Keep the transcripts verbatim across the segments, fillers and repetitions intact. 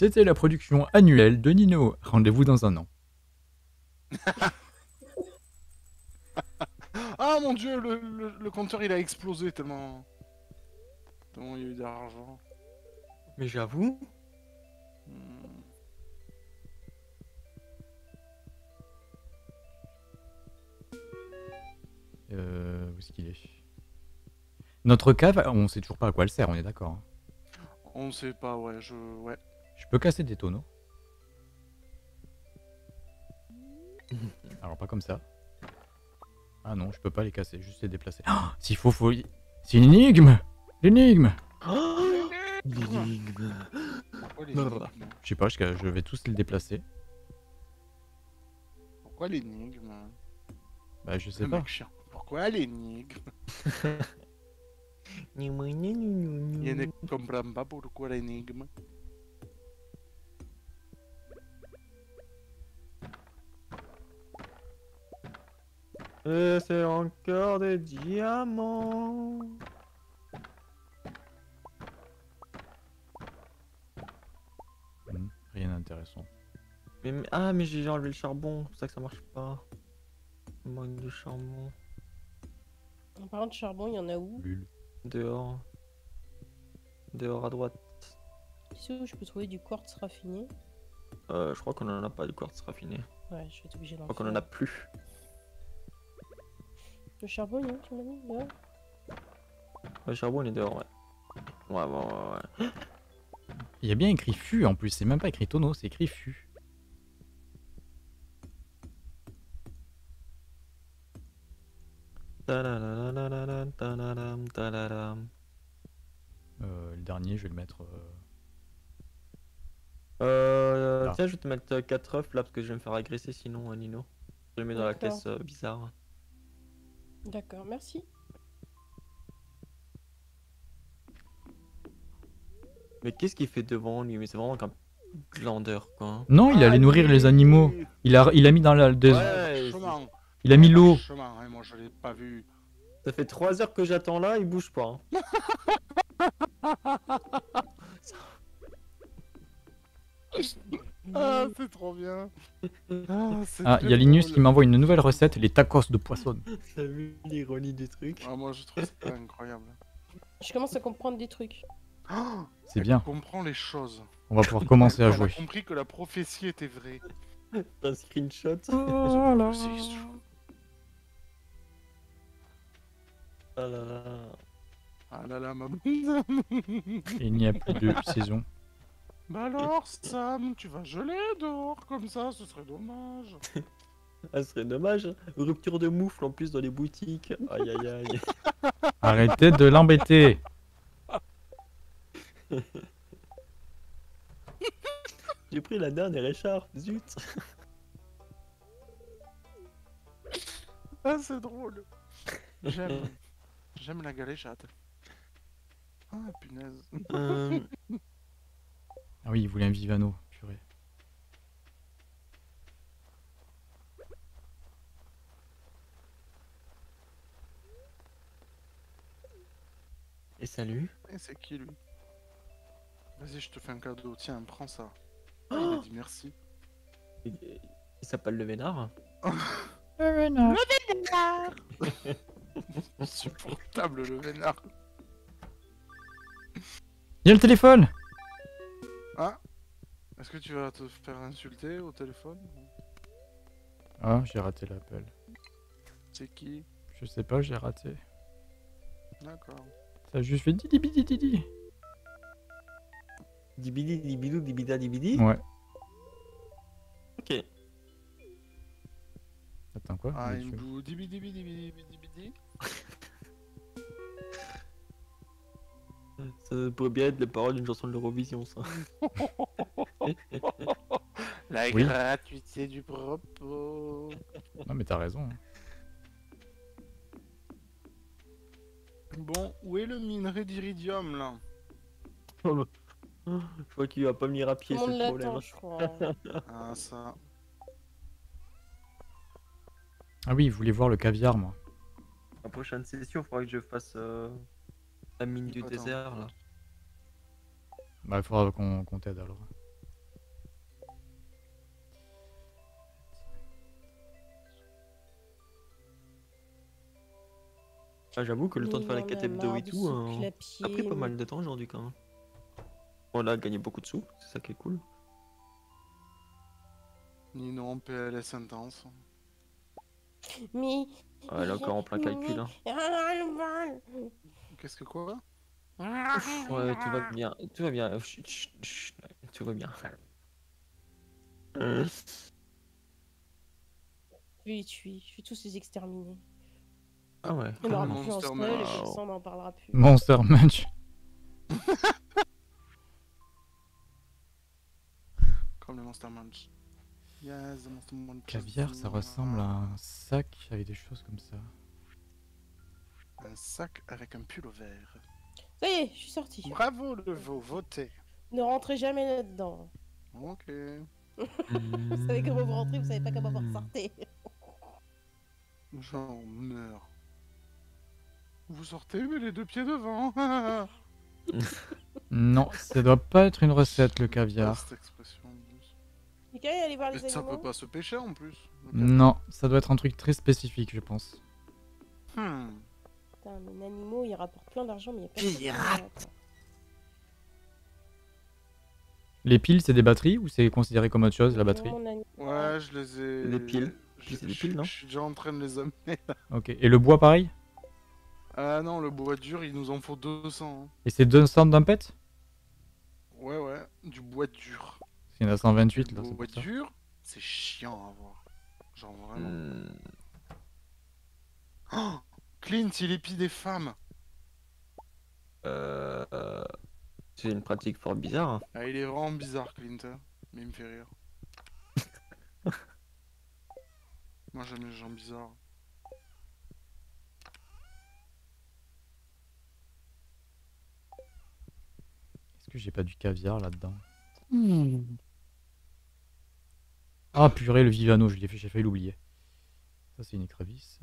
C'était la production annuelle de Nino. Rendez-vous dans un an. Ah mon dieu, le, le, le compteur il a explosé tellement... Tellement il y a eu d'argent. Mais j'avoue. Hmm. Euh, où est-ce qu'il est? Notre cave, on sait toujours pas à quoi elle sert, on est d'accord. Hein. On sait pas, ouais, je... ouais. Je peux casser des tonneaux. Alors pas comme ça. Ah non, je peux pas les casser, juste les déplacer. Oh, s'il faut, faut... C'est une énigme. L'énigme. Oh l'énigme. Pourquoi l'énigme? Je sais pas, je je vais tous les déplacer. Pourquoi l'énigme? Bah je sais Le pas. mec chiant. Pourquoi l'énigme? Je Je ne comprends pas pourquoi l'énigme. Et c'est encore des diamants. Hmm, rien d'intéressant. Mais, mais- ah mais j'ai enlevé le charbon, c'est pour ça que ça marche pas. Il manque de charbon. En parlant de charbon, il y en a où? Lul. Dehors. Dehors à droite. Ici où je peux trouver du quartz raffiné? Euh, je crois qu'on en a pas de quartz raffiné. Ouais, je vais être obligé Je d'en crois qu'on faire. en a plus. Le charbon, il est où, tu m'as dit? Dehors? Le charbon il est dehors, ouais. Ouais, ouais, ouais, ouais. Il y a bien écrit fût en plus, c'est même pas écrit tonneau, c'est écrit fût. Ta-da-da-da-da-da, ta-da-dam, ta-da-dam. Euh, le dernier, je vais le mettre. Euh... Euh, Là. tiens, je vais te mettre quatre œufs là parce que je vais me faire agresser sinon, euh, Nino. Je le mets dans la D'accord. caisse euh, bizarre. D'accord, merci. Mais qu'est-ce qu'il fait devant lui? Mais c'est vraiment qu'un glandeur quoi. Non, il allait nourrir les animaux. Il a, il a mis dans la. Des... Ouais, Vachement. Il a mis l'eau. Vachement, hein, moi je l'ai pas vu. Ça fait trois heures que j'attends là, il bouge pas. Hein. Ah, c'est trop bien. Ah, Ah, il y a Linus qui m'envoie une nouvelle recette, les tacos de poisson. T'as vu l'ironie du truc? Ah, moi je trouve ça incroyable. Je commence à comprendre des trucs. Oh, C'est bien. comprend les choses. On va pouvoir commencer à Elle a jouer. compris que la prophétie était vraie. Un screenshot. Oh là. Ah là là. Ah là là, ma bonne. Il n'y a plus de saison. Bah alors, Sam, tu vas geler dehors comme ça, ce serait dommage. Ah, ce serait dommage. Hein. Rupture de moufle en plus dans les boutiques. Aïe aïe aïe. Arrêtez de l'embêter. J'ai pris la dernière écharpe, zut. Ah, c'est drôle. J'aime. J'aime la galéjade. Ah, punaise. Euh, Ah oui, il voulait un Vivano, purée. Et salut. Et c'est qui lui? Vas-y, je te fais un cadeau. Tiens, prends ça. Ah, il a dit merci. Il, il s'appelle le Vénard. Insupportable le vénard. Il y a le téléphone. Ah, est-ce que tu vas te faire insulter au téléphone? Ah, j'ai raté l'appel. C'est qui? Je sais pas, j'ai raté. D'accord. Ça a juste fait didi bidi didi. Dibidi dibidou dibida dibidi. Ouais. Ok. Attends quoi? Ah, Monsieur. il me dit bidi bidi bidi bidi bidi. Ça pourrait bien être les paroles d'une chanson de l'Eurovision, ça. La Oui. gratuité du propos. Non mais t'as raison. hein. Bon, où est le minerai d'iridium là? Je crois qu'il va pas venir à pied, Tout le c'est monde le problème. l'attend, je crois. Ah, ça. Ah oui, il voulait voir le caviar, moi. La prochaine session, il faudra que je fasse euh, la mine du Attends. désert là. Bah, il faudra qu'on qu'on t'aide alors. Ah, j'avoue que le temps de Il faire les en quêtes a hebdo marre et de tout, ce euh, clapier, a pris pas mais- mal de temps aujourd'hui quand même. On a gagné beaucoup de sous, c'est ça qui est cool. Nino en P L S intense. Mais... Ouais, là encore en plein calcul. Hein. Ah, le bal. Qu'est-ce que quoi? Ouais, tout va bien, tout va bien, chut, chut, chut, tout va bien. Euh, Je vais les tuer, je vais tous les exterminer. Ah ouais. Il n'y en aura le plus un Monster seul, Munch. et comme Wow. ça on n'en parlera plus. Monster Munch. Comme le Monster Munch. Yes, the Monster Munch. Caviar, ça ressemble à un sac avec des choses comme ça. Un sac avec un pull au vert. Ça y est, je suis sorti. Bravo le veau, votez. Ne rentrez jamais là-dedans. Ok. Vous savez comment vous rentrez, vous savez pas comment vous ressortez. J'en meurs. Vous sortez, mais les deux pieds devant. Non, ça doit pas être une recette, le caviar. Cette expression en plus. Quelqu'un est allé voir les Mais ça animaux peut pas se pêcher en plus. le caviar. Non, ça doit être un truc très spécifique, je pense. Hmm. Putain, mais les animaux, ils rapportent plein d'argent, mais il y a pas de Les piles, c'est des batteries ou c'est considéré comme autre chose, la batterie? Ouais, je les ai. Des piles. Je- C'est des je- piles, non Je suis déjà en train de les amener. Ok. Et le bois, pareil? Ah non, le bois dur, il nous en faut deux cents. hein. Et c'est deux cents d'un pet? Ouais, ouais, du bois dur. Parce qu'il y en a cent vingt-huit, Le là, c'est bois pour ça. dur, c'est chiant à voir. Genre vraiment. Hmm. Oh, Clint, il épie des femmes. Euh, euh, C'est une pratique fort bizarre. Hein. Ah, il est vraiment bizarre, Clint. hein, Mais il me fait rire. Moi, j'aime les gens bizarres. Est-ce que j'ai pas du caviar là-dedans? Ah purée, le Vivano, je l'ai fait, j'ai failli l'oublier. Ça, c'est une écrevisse.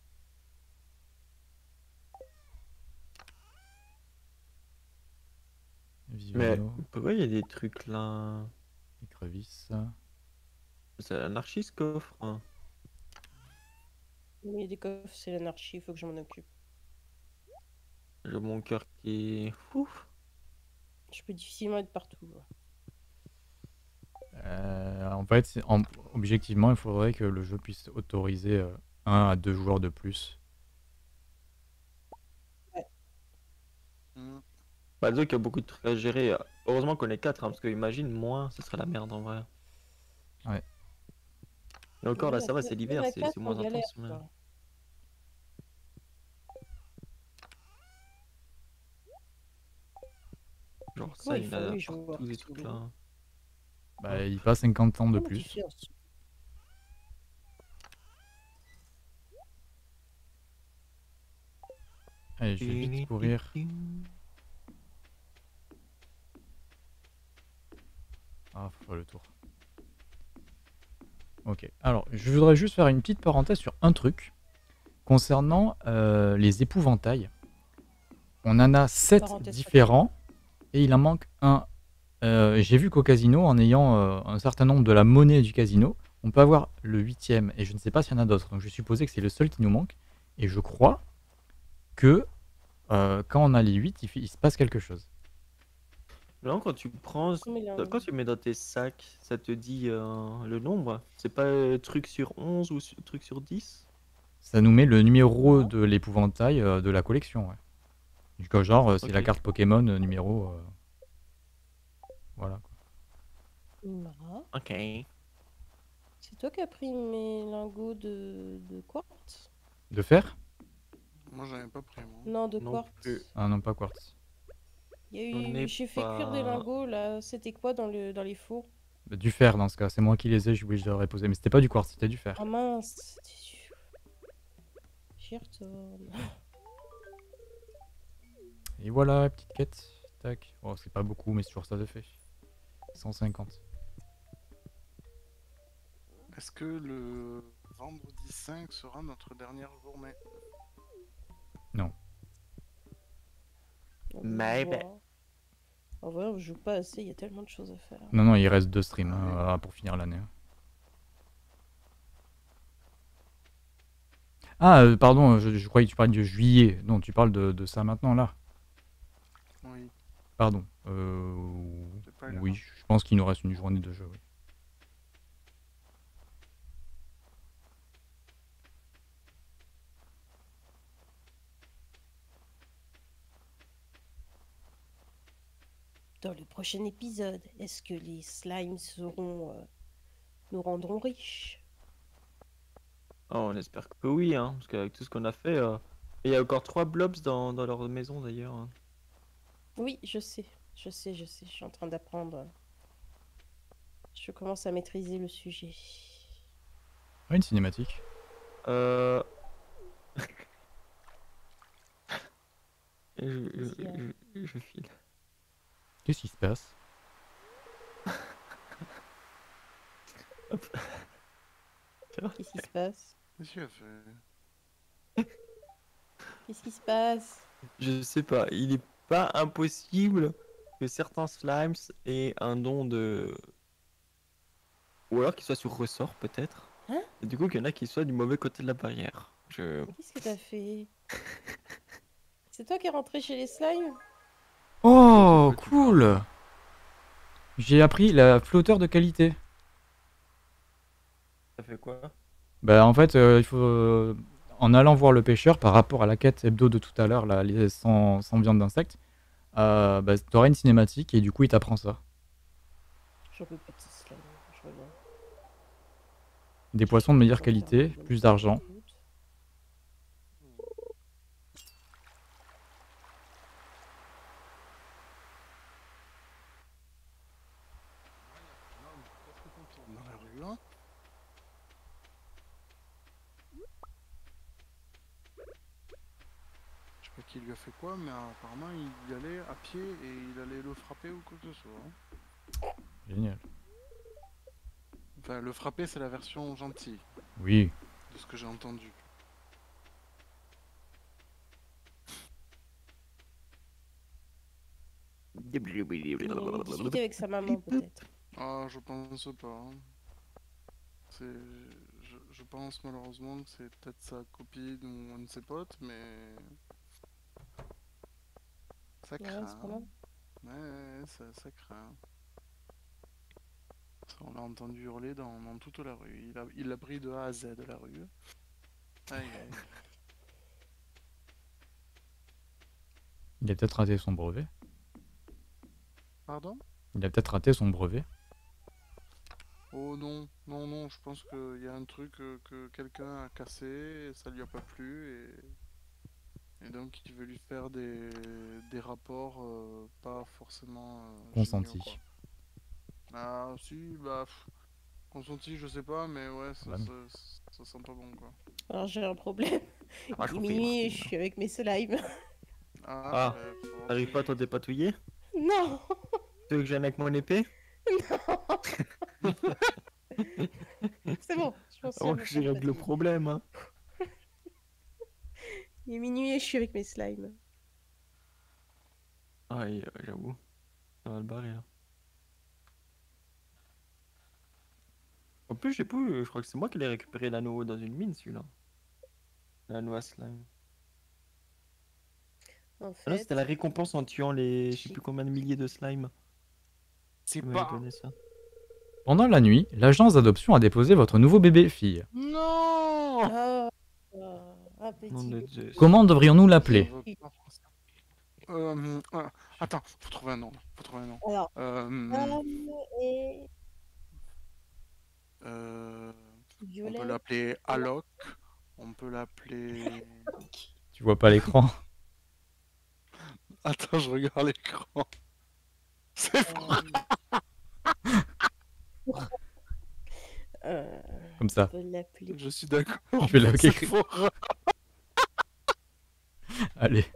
Mais Vivano, pourquoi il y a des trucs là? écrevisse. C'est l'anarchiste coffre. Hein. Il y a des coffres, c'est l'anarchie, il faut que je m'en occupe. J'ai mon cœur qui est ouf. Je peux difficilement être partout. Euh, en fait, c'est- en- objectivement, il faudrait que le jeu puisse autoriser euh, un à deux joueurs de plus. Hmm. Bah, disons qu'il y a beaucoup de trucs à gérer. Heureusement qu'on est quatre, hein, parce que imagine, moins, ce serait la merde en vrai. Ouais. Et encore là, Oui, ça va, après, c'est l'hiver, même à c'est quatre, c'est moins on galère, intense. Mais... quoi. Genre ça, Ouais, il il y faut en a huit joueurs, tous des c'est trucs bon. là. Bah, il passe cinquante ans de Quelle plus. différence. Allez, je vais vite courir. Ah, faut faire le tour. Ok, alors je voudrais juste faire une petite parenthèse sur un truc concernant euh, les épouvantails. On en a sept Parenthèse différents et il en manque un. Euh, J'ai vu qu'au casino, en ayant euh, un certain nombre de la monnaie du casino, on peut avoir le huitième et je ne sais pas s'il y en a d'autres. Donc je supposais que c'est le seul qui nous manque et je crois que euh, quand on a les huit, il, fait- il se passe quelque chose. Là, quand tu prends, Mais là, quand tu mets dans tes sacs, ça te dit euh, le nombre. C'est pas euh, truc sur onze ou su- truc sur dix? Ça nous met le numéro Non. de l'épouvantail euh, de la collection. Ouais. Du coup, genre, euh, c'est la Ok. carte Pokémon euh, numéro. euh, Voilà. quoi. non. Ok. C'est toi qui as pris mes lingots de, de quartz? De fer? Moi, j'en ai pas pris, moi. Non, de Non quartz. plus. Ah non, pas quartz. Il y a J'en eu... ai J'ai fait cuire des pas. lingots là. C'était quoi dans, le... dans les fours? Bah, du fer dans ce cas, c'est moi qui les ai, je, oui, je l'aurais posé. Mais c'était pas du quartz, c'était du fer. Ah mince, c'était sûr. J'y retourne. Et voilà, petite quête. Tac. Oh, c'est pas beaucoup, mais c'est toujours ça de fait. cent cinquante. Est-ce que le vendredi cinq sera notre dernière journée? On Mais voit. En vrai, on joue pas assez, il y a tellement de choses à faire. Non, non, il reste deux streams hein, Ah oui. voilà, pour finir l'année. Ah, euh, pardon, je, je croyais que tu parlais de juillet. Non, tu parles de, de ça maintenant, là. Oui, Pardon. Euh, c'est pas oui, grave. je pense qu'il nous reste une journée de jeu. Oui. Dans le prochain épisode, est-ce que les slimes seront, euh, nous rendront riches? Oh, on espère que oui, hein, parce qu'avec tout ce qu'on a fait, euh, il y a encore trois blobs dans, dans leur maison d'ailleurs, hein. Oui, je sais, je sais, je sais, je suis en train d'apprendre. Je commence à maîtriser le sujet. Ah, une cinématique. Euh... je, je, Qu'est-ce qu'il y a? je- je file. Qu'est-ce qui se passe? Hop. Qu'est-ce qui se passe? Qu'est-ce qu'il a fait? Qu'est-ce qui se passe? Je sais pas, il est pas impossible que certains slimes aient un don de... Ou alors qu'ils soient sur ressort peut-être. Hein? Et du coup qu'il y en a qui soient du mauvais côté de la barrière. Je... Mais qu'est-ce que t'as fait? C'est toi qui es rentré chez les slimes? Oh, De quoi tu cool! J'ai appris la flotteur de qualité. Ça fait quoi? Bah, en fait, euh, il faut. euh, en allant voir le pêcheur par rapport à la quête hebdo de tout à l'heure, là, les sans, sans viande d'insectes, euh, bah, t'auras une cinématique et du coup, il t'apprend ça. J'en peux plus de ces slimes, je reviens. Des poissons de meilleure Ils ont fermé qualité, le plus doute. d'argent. Qu'est-ce que t'en tournes dans la rue, hein? Je sais pas qui lui a fait quoi, mais apparemment il y allait à pied et il allait le frapper ou quoi que ce soit, hein. Génial. Enfin, le frapper, c'est la version gentille Oui. de ce que j'ai entendu. Il a discuté avec sa maman, peut-être. Ah, je pense pas, hein. C'est... Je, je pense malheureusement que c'est peut-être sa copine ou un de ses potes, mais... Ça Ouais, craint. c'est pas mal. Ouais, ouais, ça, ça craint. Ça, on l'a entendu hurler dans, dans toute la rue. Il a, il l'a pris de A à Z de la rue. Aïe, aïe. Il a peut-être raté son brevet. Pardon? Il a peut-être raté son brevet. Oh non, non, non, je pense qu'il y a un truc euh, que quelqu'un a cassé et ça lui a pas plu et, et donc il veut lui faire des, des rapports euh, pas forcément euh, géniaux, Consenti. quoi. Ah si, bah pff, consenti je sais pas, mais ouais, ça, Ouais. ça, ça sent pas bon quoi. Alors j'ai un problème. Ah, je Il est confirme, minuit et Martine. je suis avec mes slimes. Ah, Ah, ouais, faut voir t'arrives si- pas à t'en dépatouiller? Non! Tu veux que je vienne avec mon épée? C'est bon, je m'en suis Oh, je règle le problème, hein. Il est minuit et je suis avec mes slimes. Ah, et, euh, j'avoue. Ça va le barrer, là. En plus, je sais pas, euh, je crois que c'est moi qui l'ai récupéré l'anneau dans une mine, celui-là. L'anneau à slime. En Ah non, fait, c'était la récompense en tuant les, je sais J'ai- plus combien de milliers de slime. C'est Tu m'avais pas... donné ça. Pendant la nuit, l'agence d'adoption a déposé votre nouveau bébé fille. Non! ah, ah, un Nom de petit. Zeus. Comment devrions-nous Je l'appeler? veux pas faire ça. Euh, ah, attends, faut trouver un nom, là. Faut trouver un nom. Alors, Euh, Anne et euh, on peut Violet. l'appeler Alok. On peut l'appeler... Tu vois pas l'écran? Attends, je regarde l'écran. C'est fort. Euh, Comme on ça. peut l'appeler. Je suis d'accord. Je vais l'appeler. C'est fort. Allez.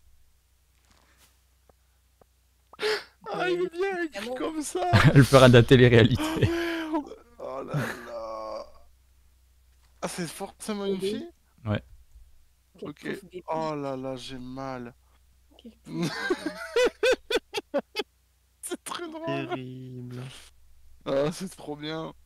Ah, il est bien écrit comme ça. Elle fera de la Oh télé-réalité. merde. Oh là là. Ah, c'est forcément une Bébé. fille? Ouais. Quel Ok. pauvre bébé. Oh là là, j'ai mal. Quel pauvre bébé. C'est très drôle. Terrible. Ah, c'est trop bien.